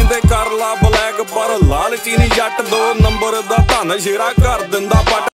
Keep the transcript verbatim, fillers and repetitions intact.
ਕਹਿੰਦੇ ਕਰ ਲਾ ਬਲੈਕ ਪਰ ਲਾਲਚੀ ਨਹੀਂ ਜੱਟ ਦੋ ਨੰਬਰ ਦਾ ਧਨ ਸ਼ੇਰਾ ਕਰ ਦਿੰਦਾ ਪੱਟ